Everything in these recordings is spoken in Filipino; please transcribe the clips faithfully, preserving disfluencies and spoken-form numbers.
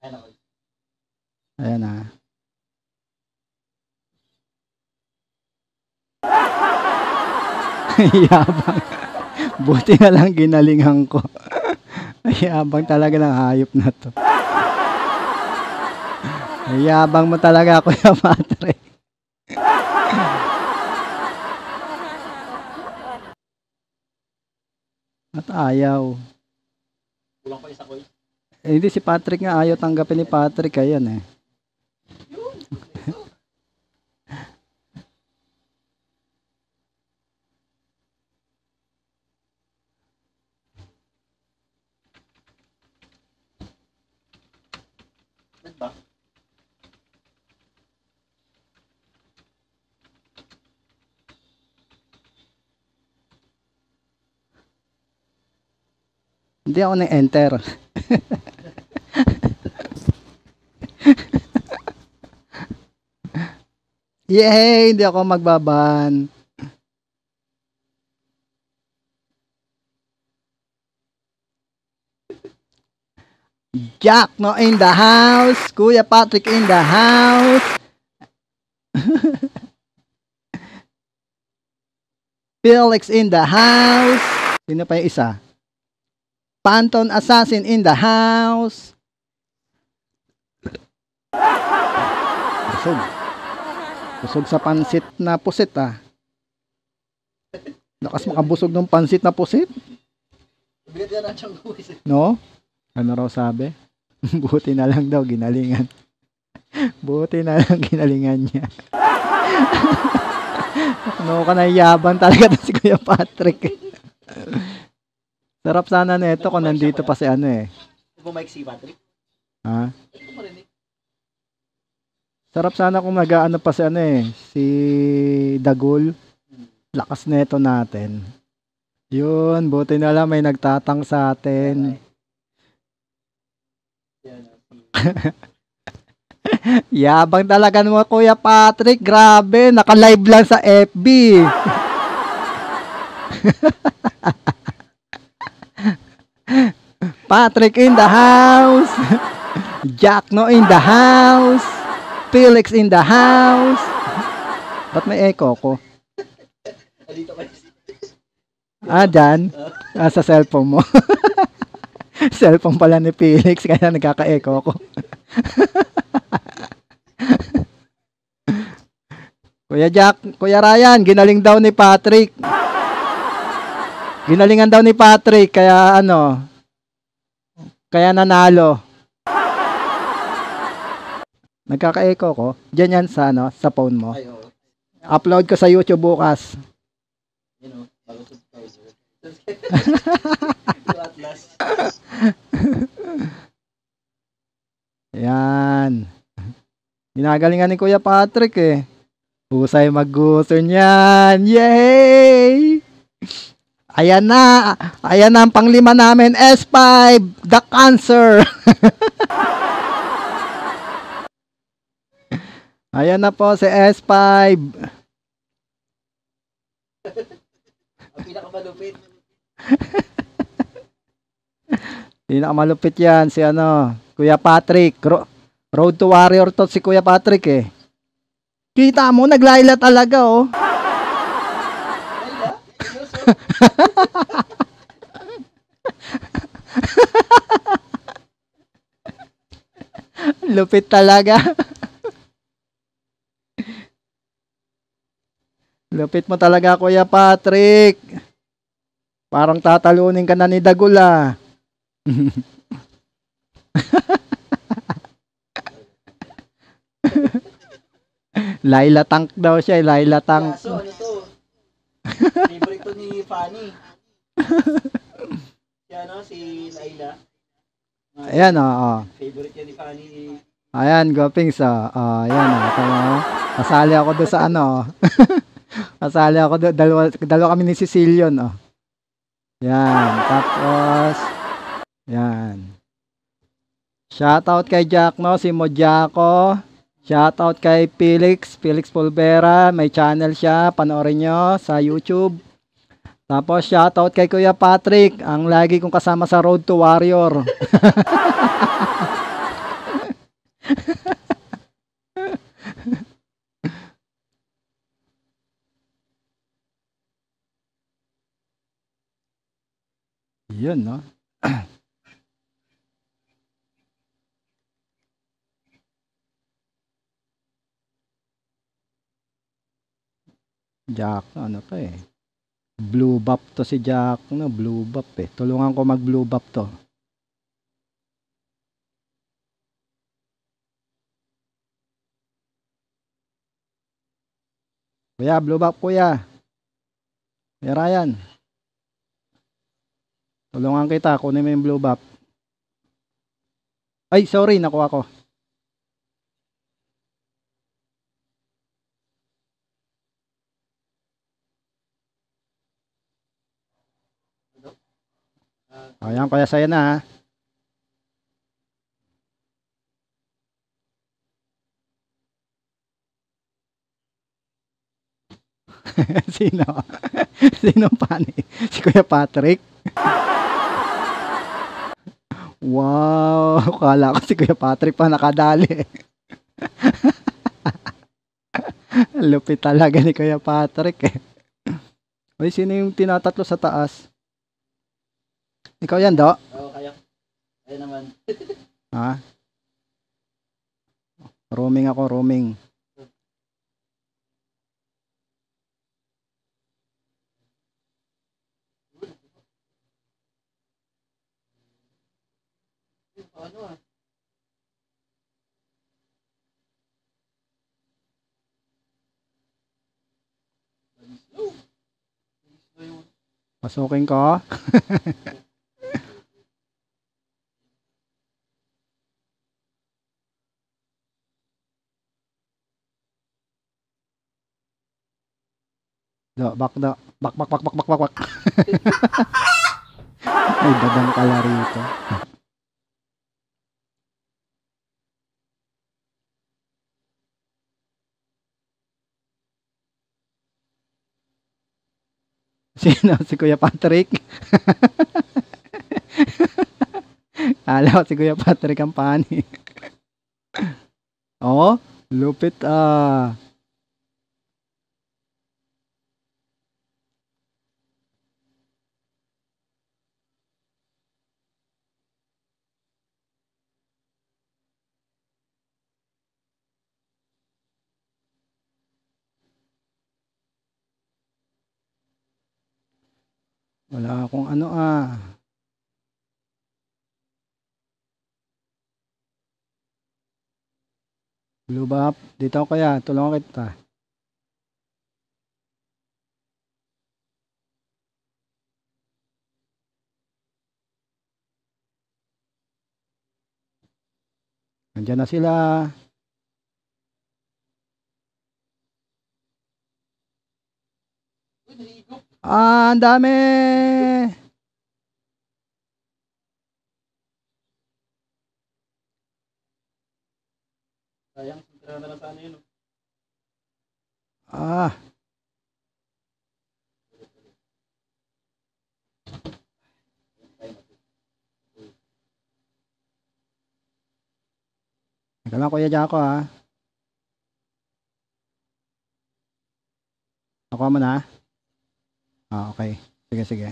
Ayan na. Yabang. Buti na lang ginalingan ko. Yabang talaga ng hayop na to. Yabang mo talaga, Kuya Patrick. At ayaw. Kulang pa isa ko. Eh, hindi si Patrick nga ayaw tanggapin ni Patrick. Ayan eh. Nagba? Hindi ako na-enter. Yay! Hindi ako magbaban. Jack no in the house. Kuya Patrick in the house. Felix in the house. Sino pa yung isa? Panton Assassin in the house. Busog. Busog sa pansit na pusit ah. Lakas makabusog ng pansit na pusit. Bigat yan ang tiyang guwis eh. No? Ano raw sabi? Buti na lang daw ginalingan. Buti na lang ginalingan niya. Ano ka na yabang talaga si Kuya Patrick. Sarap sana nito kung nandito pa si ano eh. Bumike si Patrick? Ha? Ito pa rin eh. Sarap sana kung nag-ano pa si ano eh. Si Dagul. Lakas nito natin. Yun, buti na lang may nagtatang sa atin. Yabang talaga mo Kuya Patrick. Grabe, naka-live lang sa F B. Patrick in the house. Jack no in the house. Felix in the house. Ba't may echo ko? Ah, dyan? Ah, sa cellphone mo. Cellphone pala ni Felix, kaya nagkaka-echo ko. Kuya Jack, Kuya Ryan, ginaling daw ni Patrick. Ginalingan daw ni Patrick, kaya ano, kaya nanalo. Nagkaka-echo ko. Diyan yan sa, ano, sa phone mo. Ay, oo. Upload ko sa YouTube bukas. You know, bago subscriber. Atlas. Yan. Ginagalingan ni Kuya Patrick eh. Husay mag-gusto niyan. Yay! Ayan na. Ayan na ang panglima namin. S five. The Cancer. Ayan na po si S five. Ang pinakamalupit. Pinakamalupit yan si ano, Kuya Patrick. Ro Road to Warrior to si Kuya Patrick eh. Kita mo, naglayla talaga oh. Layla? Lupit talaga. Lupit mo talaga Kuya Patrick. Parang tatalunin ka na ni Dagula. Laila Tank daw siya, Laila Tank. Kaso, ano to? Favorite to ni Fanny. Si ano, si Laila. Uh, Ayan oh, oh. Favorite yan ni Fanny. Ayan, Gopings oh. Oh, ayan oh. Tama oh. Kasali ako doon sa ano. Kasali ako doon. Dalawa, dalawa kami ni Cecilion oh. Yan. Tapos, yan. Shoutout kay Jack no, si Mojako. Shoutout kay Felix, Felix Pulvera. May channel siya, panoorin nyo sa YouTube. Tapos shoutout kay Kuya Patrick, ang lagi kong kasama sa Road to Warrior. Yun, no? Jack, ano to eh. Blue buff to si Jack, no? Blue buff eh. Tulungan ko mag blue buff to. Kuya, blue buff kuya. Kuya Ryan. Tulungan kita, kunin mo yung blue buff. Ay, sorry, nakuha ko. Ayan, kaya sa'yo na ha. Sino? Sino pani? Si Kuya Patrick? Wow, kala ko si Kuya Patrick pa nakadali. Lupit talaga ni Kuya Patrick eh. Uy, sino yung tinatatlo sa taas? Ikaw yan, Do? Oo, kaya. Kaya naman. Ha? Roaming ako, roaming. Ano ah? Slow. Slow yung... Pasukin ko. Do, back do. Bak, bak, bak, bak, bak, bak, bak. Ay, dadang pala rito. Sino? Si Kuya Patrick? Alam ko si Kuya Patrick ang pani. Oh, lupit ah. Wala akong ano ah. Blue buff. Dito ako kaya. Tulungan kita. Nandiyan na sila. Uy, nahigop. Ah, ang dami. Sayang, tira na lang sana yun. Oh. Ah. Ikaw lang Kuya Jaco ah. Nakuha mo na? Ah, okay. Sige, sige.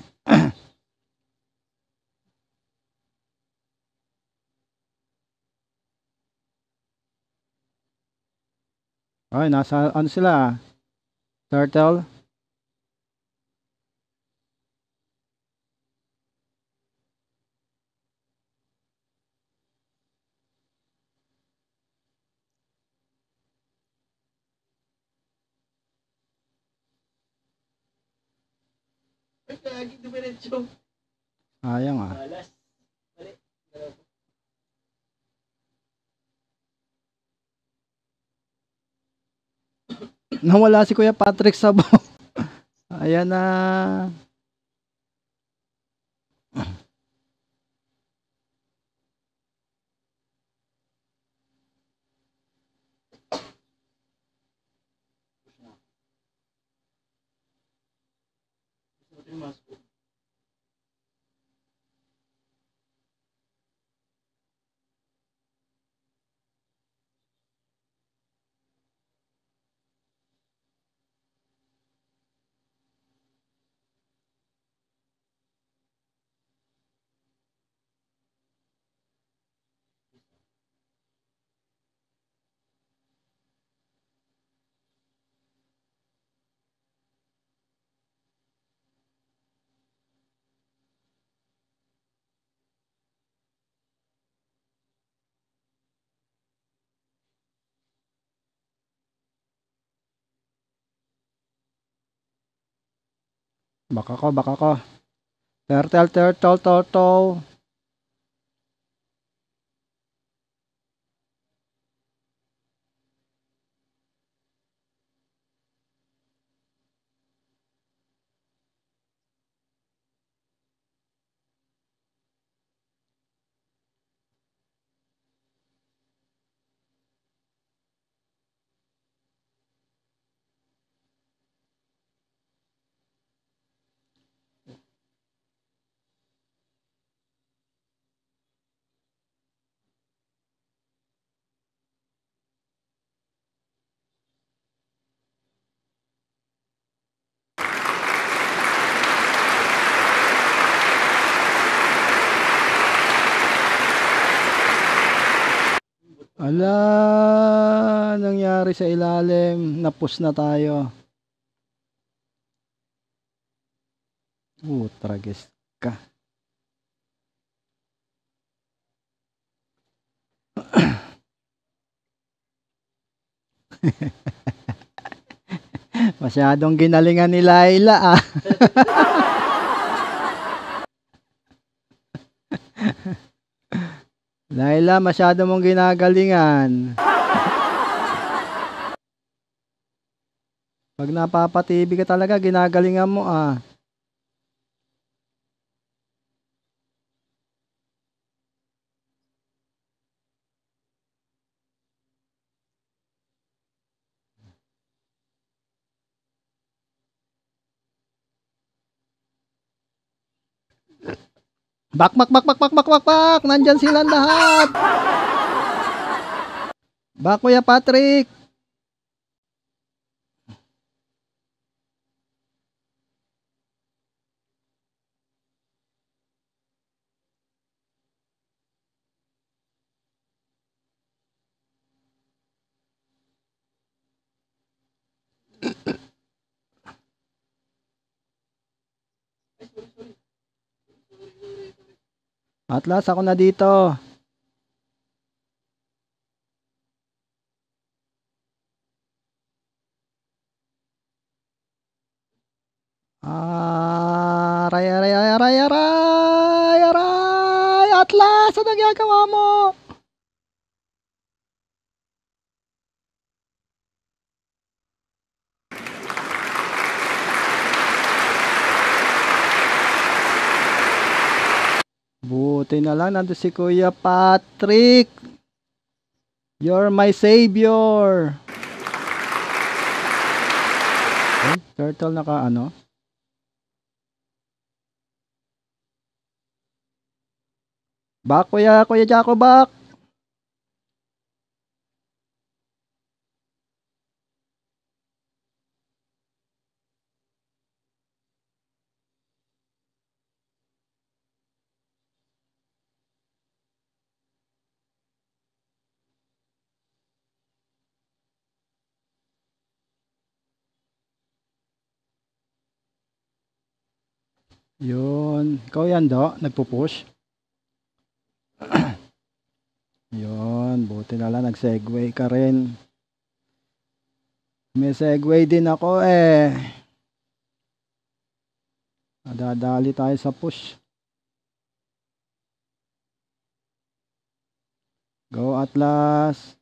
Ay, nasa ano sila? Turtle? Ay, kagig, dumiretso. Sayang ah. Malas. Balik. Nawala si Kuya Patrick sa bo. Ayan na. Suotin yung mask ko. Baka ko, baka ko. Turtle, turtle, turtle. Ala, nangyari sa ilalim. Napus na tayo. Uh, tragis ka. Masyadong ginalingan ni Laila ah. Laila, masyado mong ginagalingan. Pag napapatibi ka talaga, ginagalingan mo ah. Bak, bak, bak, bak, bak, bak, bak, bak. Nandyan silang lahat. Bak, Kuya Patrick. Atlas, ako na dito. Ah, aray, aray, aray, aray, aray, aray. Atlas, ano ginagawa mo? Buti na lang nandun si Kuya Patrick. You're my savior. Eh, turtle naka ano? Bak, Kuya, Kuya Jaco, bak. Yun. Ikaw yan, Do. Nagpo-push. Yun. Buti na lang. Nag-segway ka rin. May segway din ako eh. Nadadali tayo sa push. Go Atlas.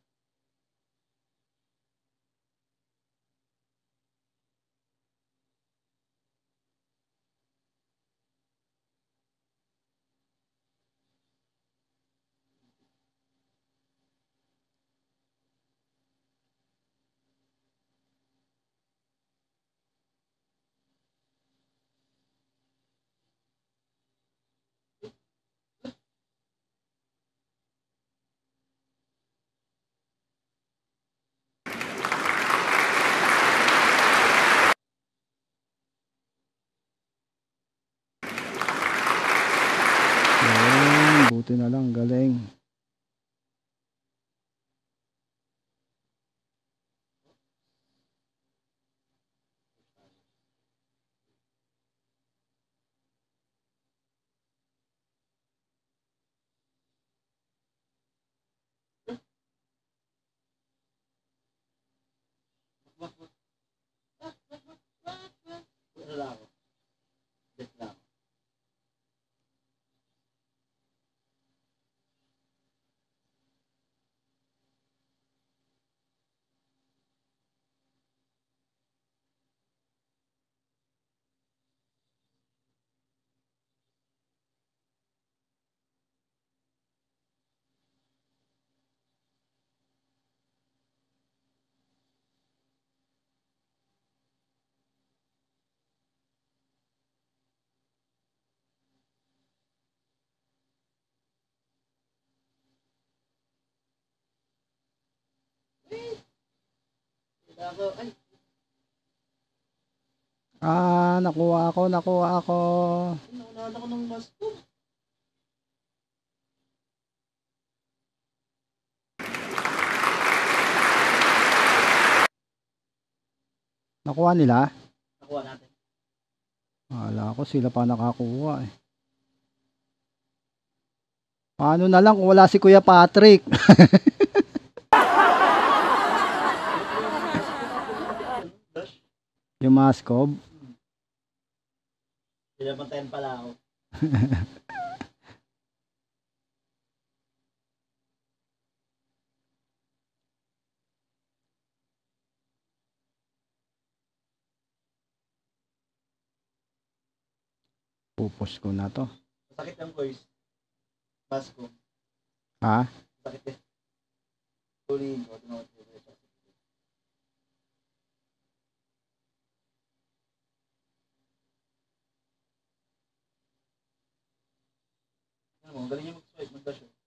Yun. Buti na lang. Galing. Wala ako. Ako, ay, Ah, nakuha ako, nakuha ako. naunahan ako ng mas ko. Nakuha nila? Nakuha natin. Wala ko, sila pa nakakuha eh. Paano na lang kung wala si Kuya Patrick? Dash. Yung Mascob. Pinapantayan pala ako. Pupus ko na to. Masakit ang voice. Mas ko. Ha? Sakit eh. Tuloyin ko. Tinawag ko. Ano mo, galing yung mag-swipe, mag-dash. eh.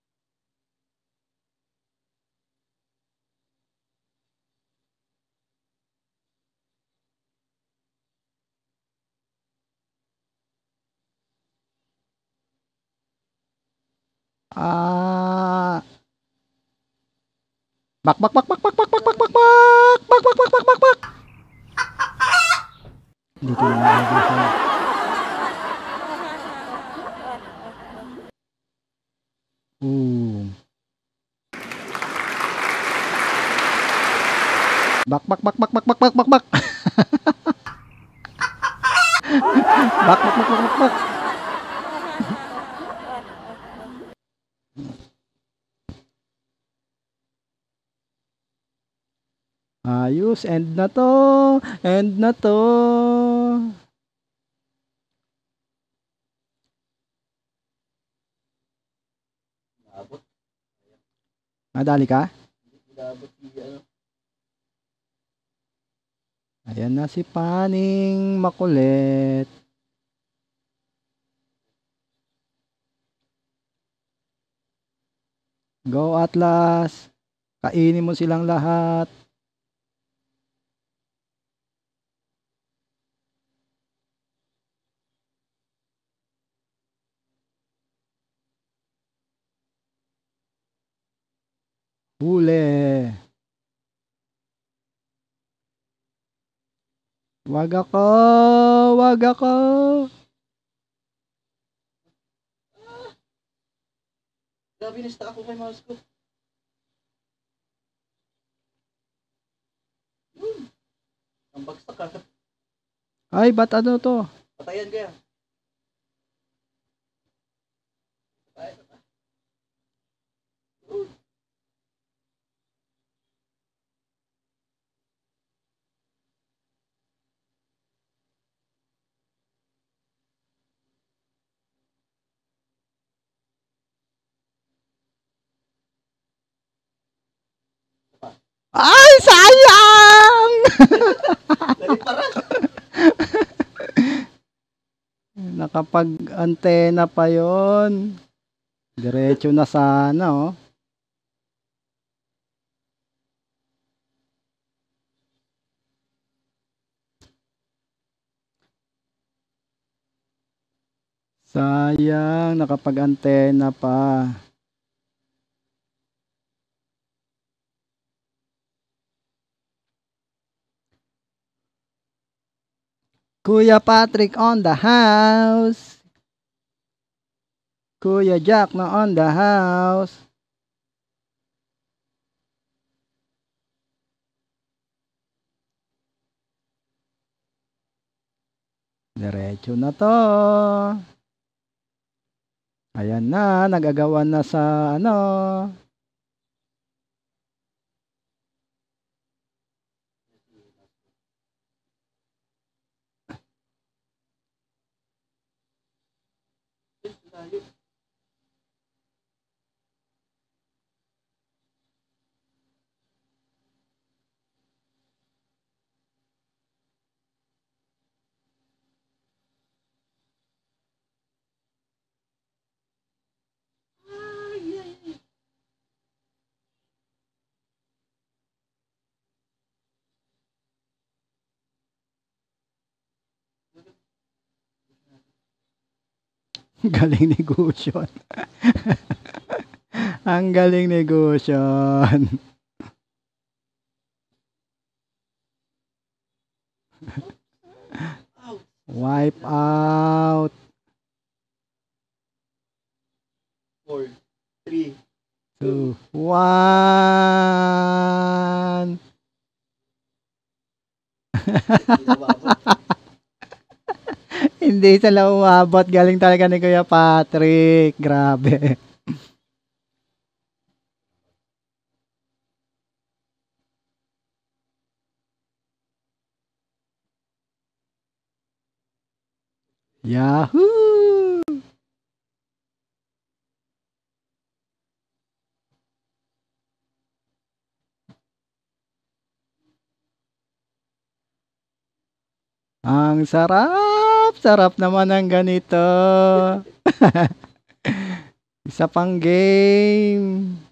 Ah. Bak bak bak bak bak bak bak bak bak bak bak bak bak bak bak bak. Dito na nagugusan. Ooh. Bak bak bak bak bak bak bak bak bak. Bak bak bak bak bak bak. Ayos, end na to. End na to. Naabot. Nadali ka? Naabot si ano. Ayan na si Paning makulit. Go Atlas. Kainin mo silang lahat. Huli. Wag ako. Wag ako. Grabe na ako kay mouse ko. Yun. Ang bagsak ka. Ay, ba't ano to? Patayan kaya. Patay, patay. Yun. Ay, sayang! Dali para. Nakapag-antena pa yon. Diretso na sana, oh. Sayang, nakapag-antena pa. Kuya Patrick on the house. Kuya Jack na on the house. Diretso na to. Ayan na, nagagawan na sa ano. Layo. Ay, ay, ay. Galing negosyo. Ang galing negosyo. Wipe out. Four, three, Two, one. Hindi sila umabot. Galing talaga ni Kuya Patrick. Grabe. Yahoo! Ang sarap! Sarap naman ng ganito. Isa pang game.